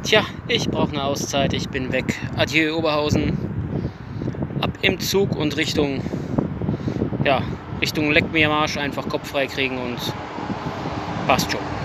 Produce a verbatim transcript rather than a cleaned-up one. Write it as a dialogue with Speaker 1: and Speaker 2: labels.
Speaker 1: Tja, ich brauche eine Auszeit, ich bin weg. Adieu Oberhausen. Ab im Zug und Richtung, ja, Richtung Leck mir Marsch, einfach Kopf frei kriegen und passt schon.